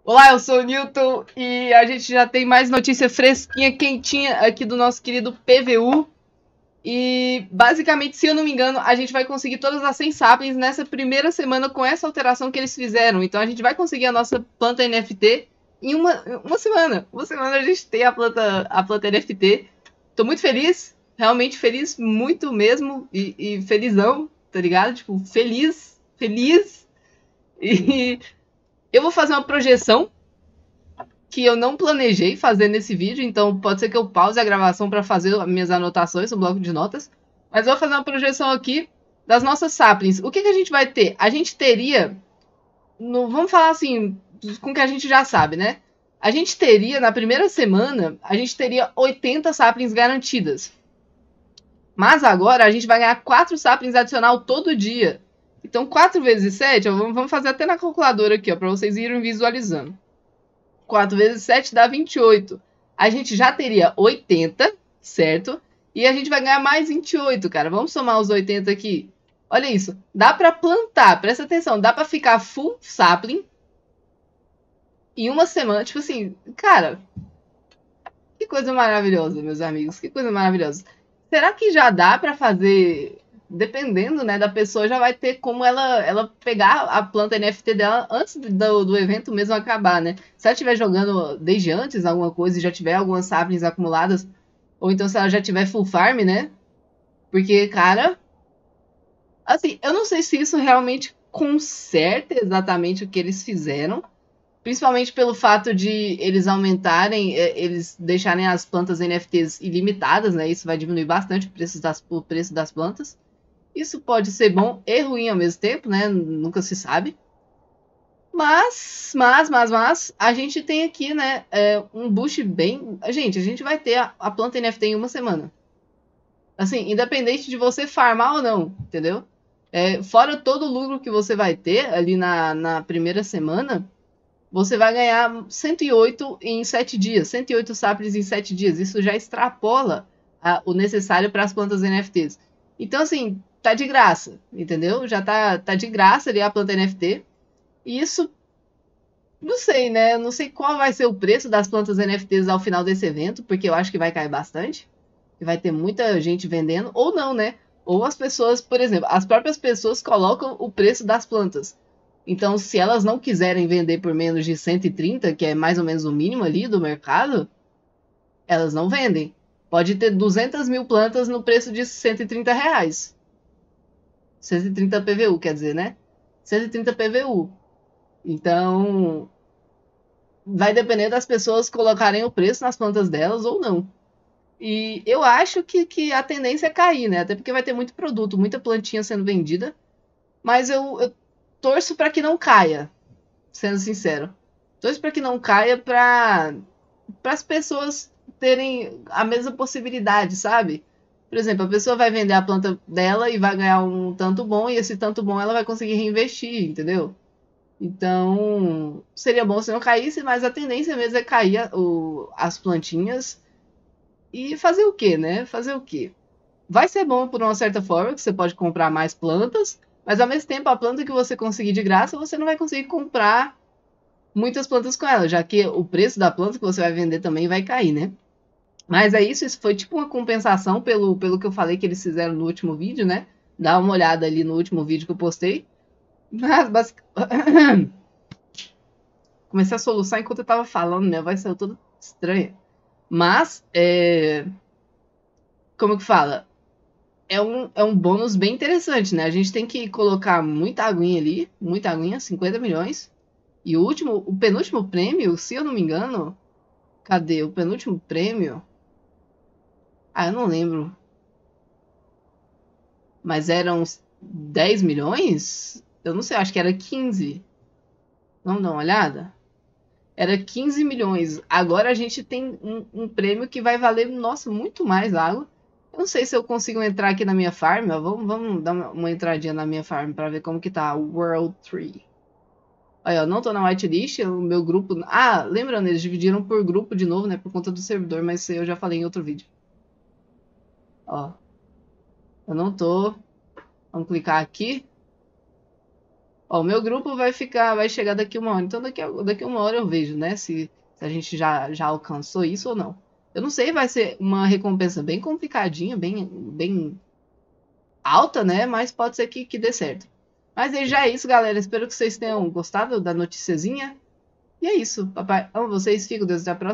Olá, eu sou o Newton e a gente já tem mais notícia fresquinha, quentinha aqui do nosso querido PVU. E basicamente, se eu não me engano, a gente vai conseguir todas as 100 sapiens nessa primeira semana com essa alteração que eles fizeram. Então a gente vai conseguir a nossa planta NFT em uma semana. Uma semana a gente tem a planta NFT. Tô muito feliz, realmente feliz, muito mesmo. E felizão, tá ligado? Tipo, feliz, feliz. E eu vou fazer uma projeção que eu não planejei fazer nesse vídeo, então pode ser que eu pause a gravação para fazer minhas anotações no bloco de notas. Mas eu vou fazer uma projeção aqui das nossas saplings. O que a gente vai ter? A gente teria, vamos falar assim, com o que a gente já sabe, né? A gente teria, na primeira semana, a gente teria 80 saplings garantidas. Mas agora a gente vai ganhar 4 saplings adicional todo dia. Então 4 vezes 7, vamos fazer até na calculadora aqui, para vocês irem visualizando. 4 vezes 7 dá 28. A gente já teria 80, certo? E a gente vai ganhar mais 28, cara. Vamos somar os 80 aqui. Olha isso. Dá para plantar, presta atenção, dá para ficar full sapling em uma semana. Tipo assim, cara, que coisa maravilhosa, meus amigos. Que coisa maravilhosa. Será que já dá para fazer... Dependendo, né, da pessoa, já vai ter como ela pegar a planta NFT dela antes do evento mesmo acabar, né? Se ela estiver jogando desde antes alguma coisa e já tiver algumas saplings acumuladas, ou então se ela já tiver full farm, né? Porque, cara, assim, eu não sei se isso realmente conserta exatamente o que eles fizeram, principalmente pelo fato de eles aumentarem, eles deixarem as plantas NFTs ilimitadas, né? Isso vai diminuir bastante o preço das plantas. Isso pode ser bom e ruim ao mesmo tempo, né? Nunca se sabe. Mas, a gente tem aqui, né, um boost bem... Gente, a gente vai ter a planta NFT em uma semana. Assim, independente de você farmar ou não, entendeu? Fora todo o lucro que você vai ter ali na primeira semana, você vai ganhar 108 em 7 dias. 108 saplings em 7 dias. Isso já extrapola o necessário para as plantas NFTs. Então, assim, tá de graça, entendeu? Já tá de graça ali a planta NFT. E isso, não sei, né? Não sei qual vai ser o preço das plantas NFTs ao final desse evento, porque eu acho que vai cair bastante. E vai ter muita gente vendendo, ou não, né? Ou as pessoas, por exemplo, as próprias pessoas colocam o preço das plantas. Então, se elas não quiserem vender por menos de 130, que é mais ou menos o mínimo ali do mercado, elas não vendem. Pode ter 200 mil plantas no preço de 130 reais. 130 PVU, quer dizer, né? 130 PVU. Então, vai depender das pessoas colocarem o preço nas plantas delas ou não. E eu acho que a tendência é cair, né? Até porque vai ter muito produto, muita plantinha sendo vendida. Mas eu torço para que não caia, sendo sincero. Torço para que não caia para as pessoas terem a mesma possibilidade, sabe? Por exemplo, a pessoa vai vender a planta dela e vai ganhar um tanto bom, e esse tanto bom ela vai conseguir reinvestir, entendeu? Então, seria bom se não caísse, mas a tendência mesmo é cair as plantinhas e fazer o quê, né? Fazer o quê? Vai ser bom por uma certa forma, que você pode comprar mais plantas, mas ao mesmo tempo a planta que você conseguir de graça, você não vai conseguir comprar muitas plantas com ela, já que o preço da planta que você vai vender também vai cair, né? Mas é isso foi tipo uma compensação pelo que eu falei que eles fizeram no último vídeo, né? Dá uma olhada ali no último vídeo que eu postei. Mas comecei a soluçar enquanto eu tava falando, né? Vai ser tudo estranho. Mas, como que fala? É um bônus bem interessante, né? A gente tem que colocar muita aguinha ali, muita aguinha, 50 milhões. E o penúltimo prêmio, se eu não me engano, cadê? O penúltimo prêmio? Ah, eu não lembro. Mas eram uns 10 milhões? Eu não sei, acho que era 15. Vamos dar uma olhada? Era 15 milhões. Agora a gente tem um prêmio que vai valer, nossa, muito mais água. Eu não sei se eu consigo entrar aqui na minha farm. Ó. Vamos dar uma entradinha na minha farm para ver como que tá o World Tree. Olha, eu não tô na whitelist, o meu grupo... Ah, lembrando, eles dividiram por grupo de novo, né? Por conta do servidor, mas isso eu já falei em outro vídeo. Ó, eu não tô... Vamos clicar aqui. Ó, o meu grupo vai chegar daqui 1 hora. Então daqui 1 hora eu vejo, né? Se a gente já alcançou isso ou não. Eu não sei, vai ser uma recompensa bem complicadinha, bem alta, né? Mas pode ser que dê certo. Mas aí já é isso, galera. Espero que vocês tenham gostado da noticiazinha. E é isso, papai. Amo vocês. Fico, Deus, até a próxima.